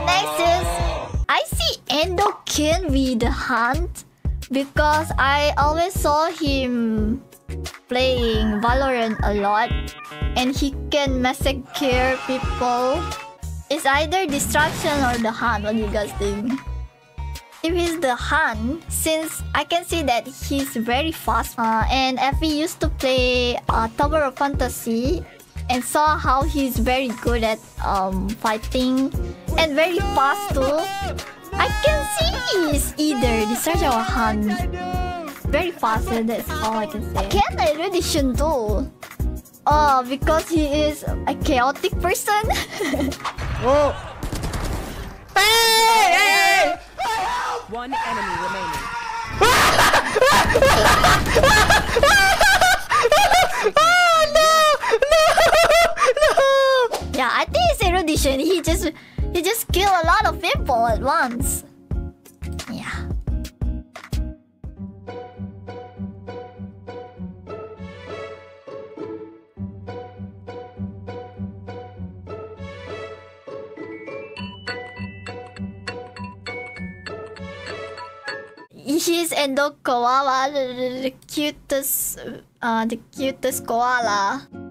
Next is I see Endokin with the hunt because I always saw him playing Valorant a lot and he can massacre people. It's either distraction or the hunt. What do you guys think? If he's the hunt, since I can see that he's very fast and if he used to play Tower of Fantasy and saw how he's very good at fighting and very fast too, I can see he's either distraction or hunt. Very fast, and that's all I can say. Can I really shouldn't do? Because he is a chaotic person. Oh! Hey! One enemy remaining. Oh no! Yeah, I think it's erudition. He just kill a lot of people at once. Yeah. He's Endo Koala, the cutest koala.